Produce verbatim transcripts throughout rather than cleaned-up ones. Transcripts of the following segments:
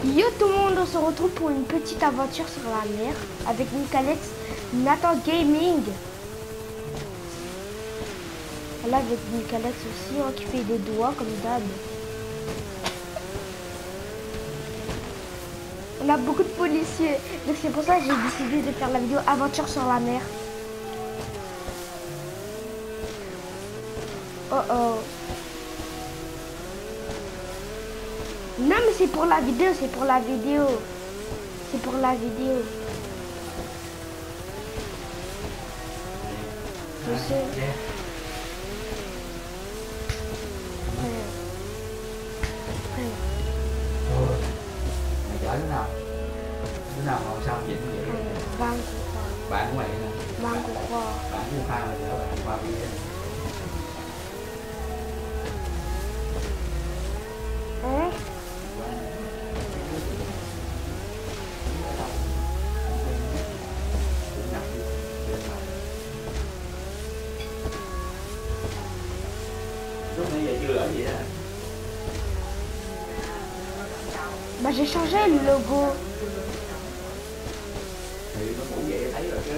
Yo tout le monde, on se retrouve pour une petite aventure sur la mer avec Nicalex, Nathan Gaming. Là avec Nicalex aussi, hein, qui fait des doigts comme d'hab. On a beaucoup de policiers, donc c'est pour ça que j'ai décidé de faire la vidéo aventure sur la mer. Oh oh. Non mais c'est pour la vidéo, c'est pour la vidéo. C'est pour la vidéo. Je sais. Mày chở đứa nào? Đứa nào màu sao vậy? Vang của Khoa. Bạn của mày nè. Vang của Khoa. Bạn của Khoa là chở bạn qua đi. Hein? Lúc nãy giờ chưa ở vậy đó. Bah j'ai changé le logo. Thì nó ngủ vậy thấy rồi chứ.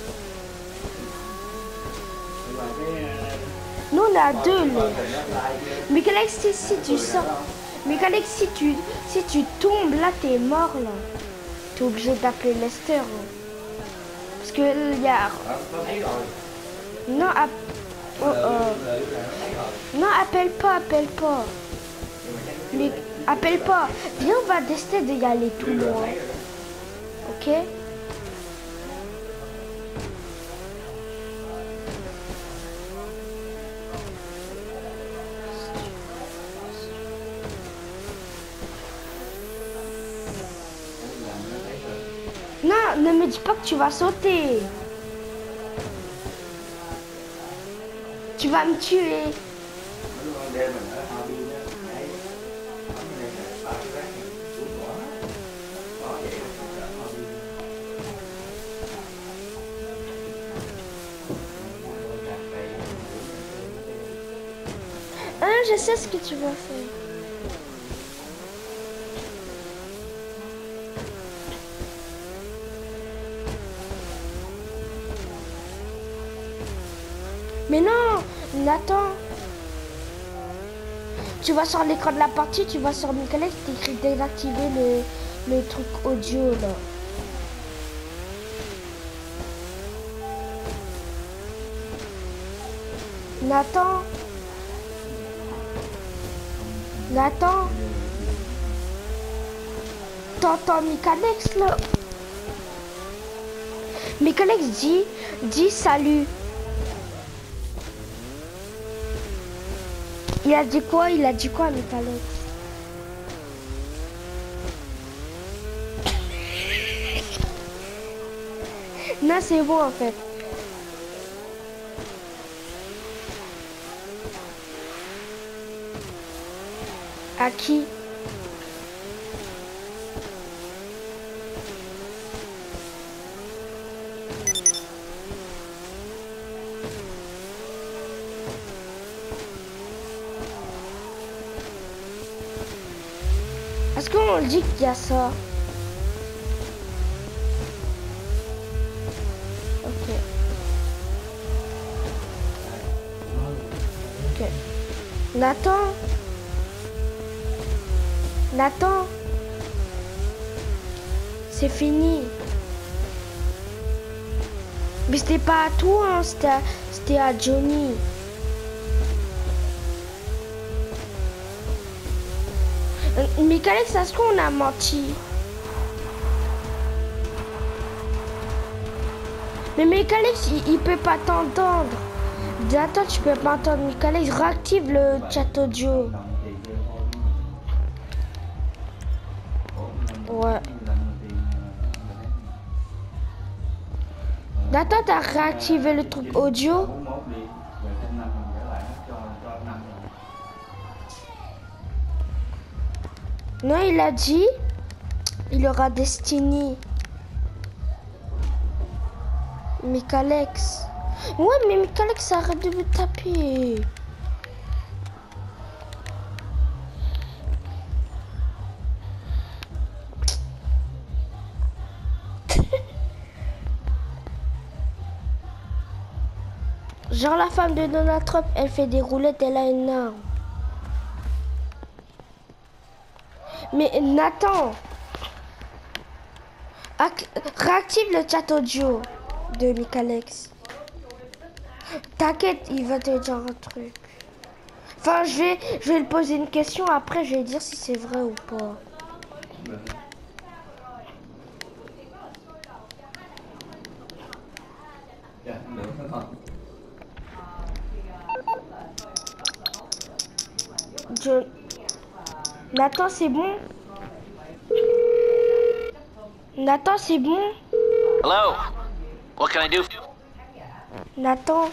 Nhưng mà cái Nous on a deux là. Mais Galax, si, si tu sors. Mais Galax, si tu, si tu tombes là, t'es mort là. T'es obligé d'appeler Lester. Là. Parce que il y a. nó thấy rồi. Non, app... oh, oh. Non, appelle pas, appelle pas. Mais appelle pas. Viens, on va tester d'y aller tout loin. Ok? Non, ne me dis pas que tu vas sauter. Tu vas me tuer. Ah, je sais ce que tu vas faire. Mais non, Nathan. Tu vas sur l'écran de la partie, tu vas sur Nicalex, t'écris désactiver le, le truc audio là. Nathan. Nathan. T'entends Nicalex là? Nicalex dit, dit salut. Il a dit quoi? Il a dit quoi, Nicalex? Non, c'est bon en fait. À qui? Est-ce qu'on dit qu'il y a ça? Ok. Ok. Nathan? Nathan? C'est fini. Mais c'était pas à toi, hein, c'était à, c'était à Johnny. Nicalex, est-ce qu'on a menti? Mais Nicalex, il, il peut pas t'entendre. Attends, tu peux pas entendre Nicalex. Réactive le chat audio. Ouais. Attends, t'as réactivé le truc audio? Non, il a dit, il aura Destiny. Nicalex. Ouais, mais Nicalex, arrête de me taper. Genre la femme de Donald Trump, elle fait des roulettes, elle a une arme. Mais Nathan, réactive le chat audio de Micalex. T'inquiète, il va te dire un truc. Enfin, je vais, je vais lui poser une question, après je vais dire si c'est vrai ou pas. Je... Nathan, c'est bon? Nathan, c'est bon? Hello. What can I do? Nathan.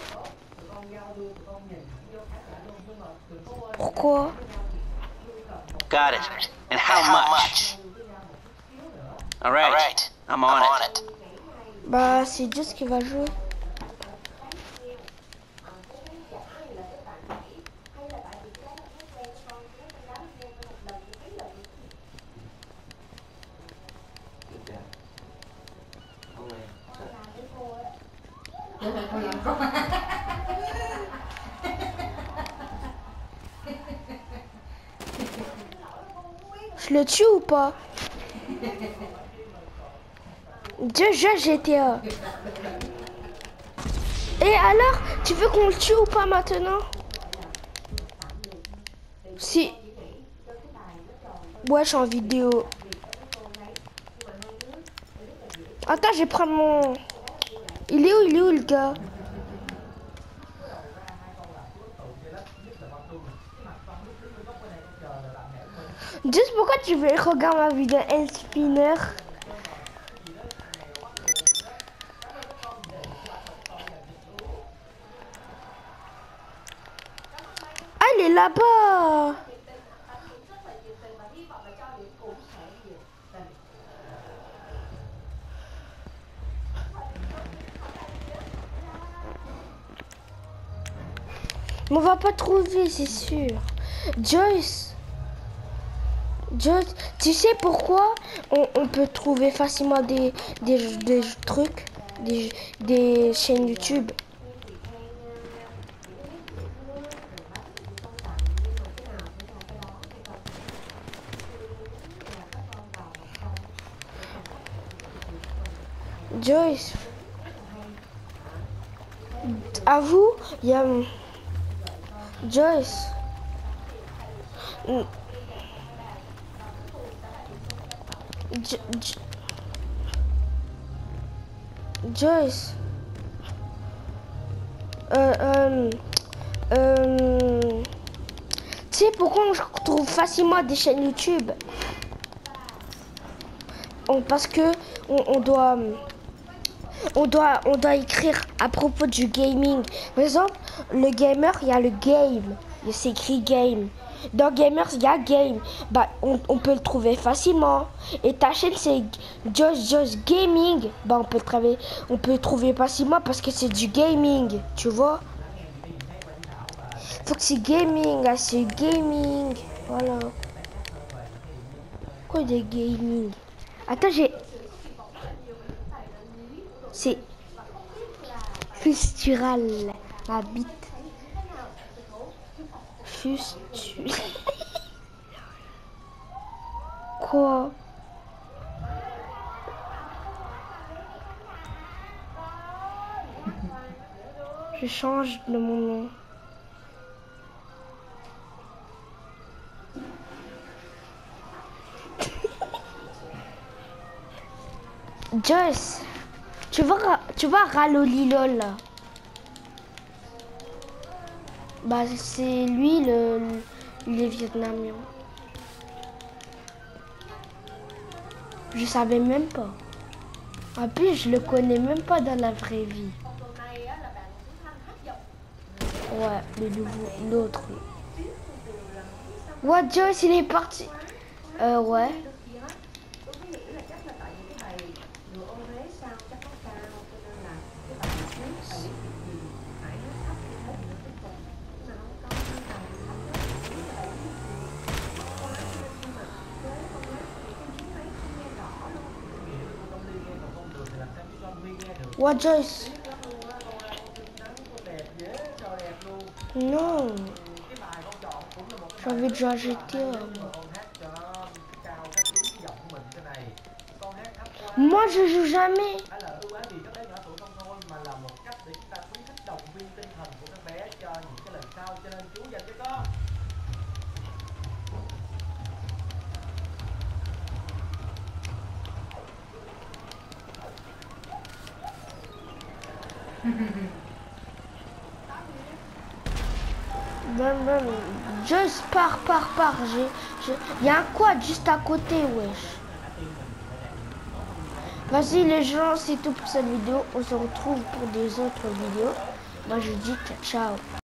Pourquoi? Got it. And how much? All right. All right. I'm on it. Bah, c'est juste qui va jouer. Je le tue ou pas? Deux jeux G T A. Et alors, tu veux qu'on le tue ou pas maintenant? Si. Ouais, je suis en vidéo. Attends, je vais prendre mon... Il est où, il est où le gars? Juste pourquoi tu veux regarder ma vidéo End Spinner? Ah, il est là-bas. Mais on va pas trouver, c'est sûr. Joyce. Joyce, tu sais pourquoi on, on peut trouver facilement des, des, des trucs, des, des chaînes YouTube? Joyce, à vous, il y a... Joyce. Jo Jo Joyce. Euh, euh, euh, tu sais pourquoi on trouve facilement des chaînes YouTube? On, parce que on, on doit... On doit, on doit écrire à propos du gaming. Par exemple, le gamer, il y a le game. Il s'écrit game. Dans gamers, il y a game. Bah, on, on peut le trouver facilement. Et ta chaîne, c'est Just Just Gaming. Bah, on peut le trouver, on peut le trouver facilement parce que c'est du gaming. Tu vois? Faut que c'est gaming. Ah, c'est gaming. Voilà. Quoi des gaming? Attends, j'ai... C'est fustural, ma bite. Fustu... Quoi? Je change de mon nom. Joyce. Tu vois, tu vois Ralolilol là. Bah c'est lui le, les Vietnamiens. Je savais même pas. En plus je le connais même pas dans la vraie vie. Ouais, le nouveau, l'autre. What, Joyce il est parti. Euh ouais. What, Joyce? Non. J'ai envie de jouer à G T A. Moi, je joue jamais. Ben, ben, juste pars, pars, pars. Il y a un quad juste à côté, wesh. Vas-y les gens, c'est tout pour cette vidéo. On se retrouve pour des autres vidéos. Moi je dis ciao.